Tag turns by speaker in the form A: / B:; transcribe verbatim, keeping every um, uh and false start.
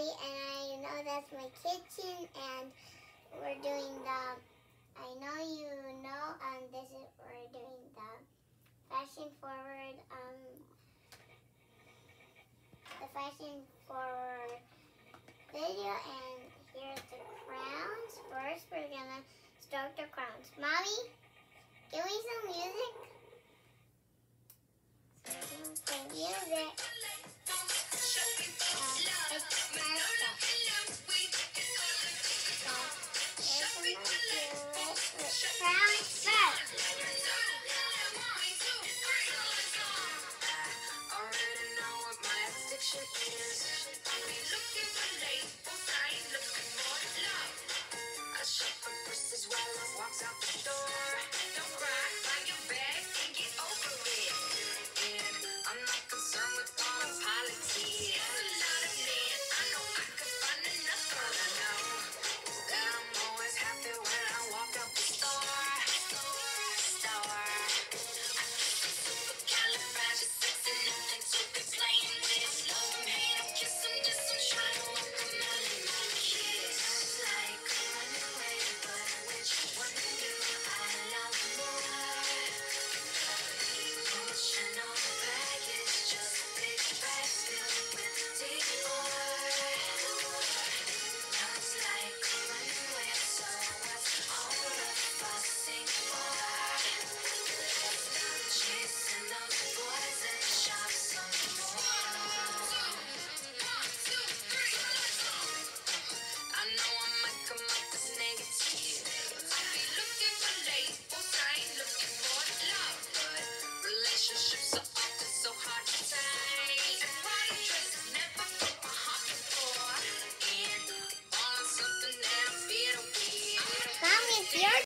A: Barbie, and I know that's my kitchen, and we're doing the, I know you know, um, this is, we're doing the fashion forward, um, the fashion forward video, and here's the crowns. First, we're gonna start the crowns. Mommy, give me some music. Some music. Mommy, it's your